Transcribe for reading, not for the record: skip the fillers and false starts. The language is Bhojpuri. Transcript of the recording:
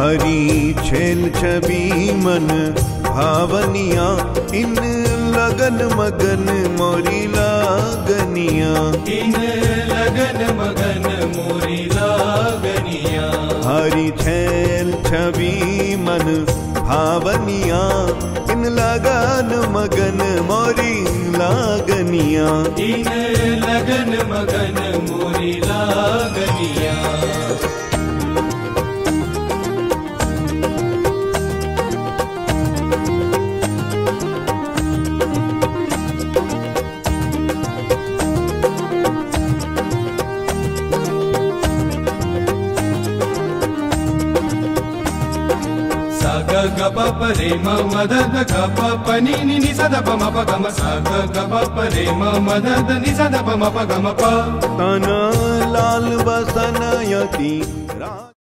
हरी छेल छवि मन भावनिया, इन लगन मगन मोरी लागनिया, इन लगन मगन मोरी लागनिया। हरी छेल छवि मन भावनिया, इन लगन मगन मोरी लागनिया, इन लगन मगन मोरी लागनिया। ग ग प प रे म म द द ग प प नि नि नि स द प म प ग म सा ग ग प प रे म म द द नि स द प म प ग म प। तन लाल बसन यति